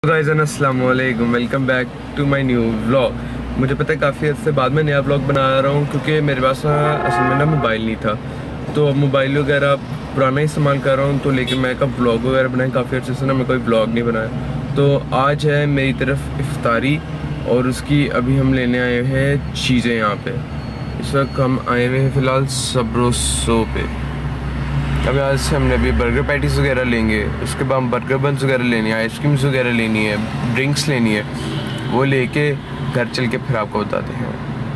Guys अस्सलाम वालेकुम, welcome back to my new vlog. मुझे पता है काफ़ी अर्से बाद मैं नया व्लॉग बना रहा हूँ क्योंकि मेरे पास असल में ना मोबाइल नहीं था, तो अब मोबाइल वगैरह पुराना ही इस्तेमाल कर रहा हूँ। तो लेकिन मैं कब व्लॉग वगैरह बनाए काफ़ी अर्से से ना मैं कोई व्लॉग नहीं बनाया। तो आज है मेरी तरफ इफ्तारी और उसकी अभी हम लेने आए हैं चीज़ें। यहाँ पे इस वक्त हम आए हुए हैं फ़िलहाल सबरोसो पे। अब यहाँ से हमने अभी बर्गर पैटीज़ वगैरह लेंगे, उसके बाद हम बर्गर बन्स वगैरह लेनी है, आइसक्रीम्स वगैरह लेनी है, ड्रिंक्स लेनी है, वो लेके घर चल के फिर आपको बताते हैं।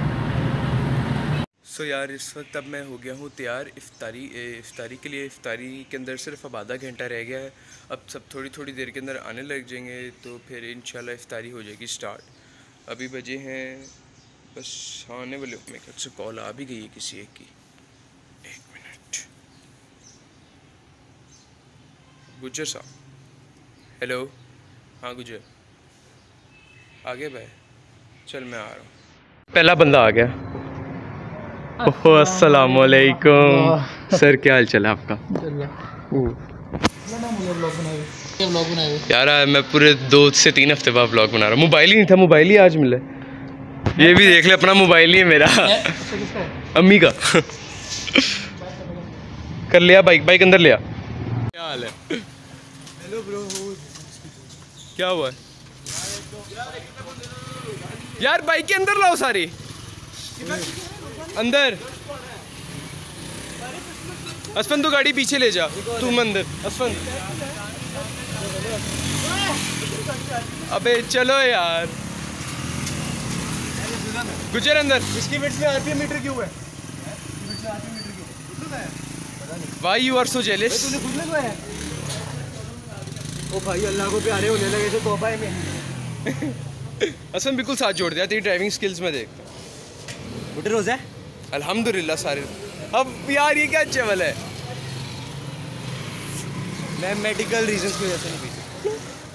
सो यार इस वक्त अब मैं हो गया हूँ तैयार इफ्तारी के लिए। इफ्तारी के अंदर सिर्फ अब आधा घंटा रह गया है। अब सब थोड़ी थोड़ी देर के अंदर आने लग जाएंगे, तो फिर इंशाल्लाह इफ्तारी हो जाएगी स्टार्ट। अभी बजे हैं बस आने वाले, मेरे ख्याल से कॉल आ भी गई है किसी एक की। एक मिनट, गुजर साहब। हेलो, हाँ गुजर आ गया भाई, चल मैं आ रहा हूँ। पहला बंदा आ गया। ओहो अस्सलाम वालेकुम सर, क्या हाल चाल है आपका? यार मैं पूरे 2 से 3 हफ्ते बाद व्लॉग बना रहा हूँ। मोबाइल ही नहीं था, मोबाइल ही आज मिला। ये भी देख ले, अपना मोबाइल ही है मेरा, अम्मी का। कर लिया, बाइक अंदर लिया। क्या हाल है? हेलो ब्रो, क्या हुआ यार? बाइक के अंदर लाओ सारी, अंदर। असफन तू गाड़ी पीछे ले जा, तुम अंदर। असफन अबे चलो यार, गुजर अंदर। इसकी बिट्स में आरपीएम मीटर क्यों है? Why you are so jealous? तूने खुद लगवाया? ओ भाई अल्लाह को प्यारे होने लगे तो तौबा है में। असम बिल्कुल साथ जोड़ दिया, तेरी ड्राइविंग स्किल्स में देखता हूँ। गुड रोज़ है अल्हम्दुलिल्लाह सारे। अब यार ये क्या चवल है? मैं मेडिकल रीजंस की वजह से नहीं पी सकता।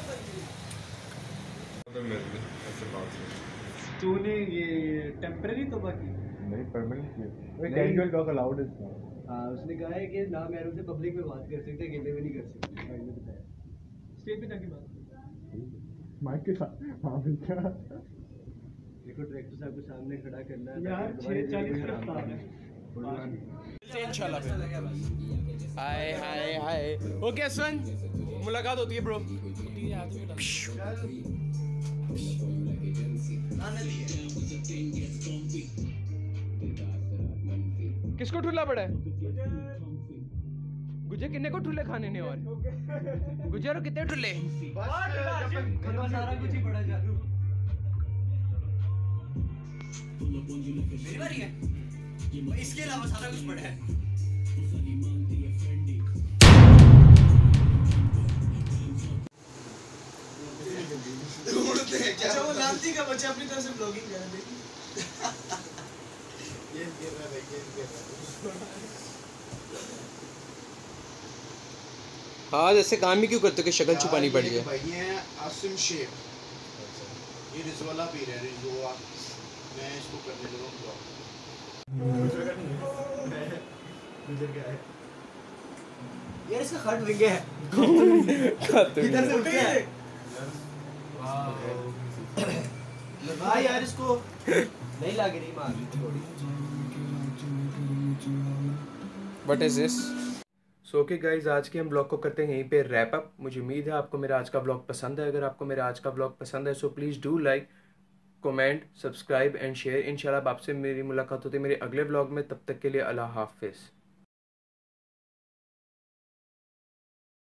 तूने ये टेम्परेरी तो बाकी नहीं, परमानेंट कैजुअल टॉक अलाउड है। हाँ, उसने कहा है कि ना मैं उनसे पब्लिक में बात कर सकते, अकेले में नहीं कर सकते। भाई ने बताया स्टेज पे जाके बात माइक के साथ। हाँ भैया देखो, डायरेक्टर साहब के सामने खड़ा करना है यार। 6:40 का रफ्तार है इंशाल्लाह। हाय हाय हाय, ओके असवन, मुलाकात होती है ब्रो। किसको ठुल्ला पड़ा है? गुजर किन्ने को ठुल्ले खाने ने? और गुजर कितने ठुल्ले? सारा कुछ ही बड़ा जादू। मेरी बारी है, इसके अलावा सारा कुछ बड़ा है। अच्छा वो लालती का बच्चा अपनी तरफ से ब्लॉगिंग कर रहा है। हाँ जैसे काम ही क्यों करते हो कि शक्ल छुपानी पड़ जाए। भाई ये आसिम शेख, ये रिजवाला पी रहे हैं, रिजवा। मैं इसको करने लगा हूँ। गुजर गया है यार, इसका खट विंगे है। इधर से उठ के है। वाह यार, इसको नहीं लग रही मार थोड़ी। What is this? So okay guys, आज के हम ब्लॉग को करते हैं यहीं पे रैप अप। मुझे उम्मीद है आपको मेरा आज का ब्लॉग पसंद है। अगर आपको मेरा आज का ब्लॉग पसंद है so please do like, comment, subscribe and share. इंशाल्लाह आपसे मेरी मुलाकात होती है मेरे अगले ब्लॉग में। तब तक के लिए अल्लाह हाफिज़।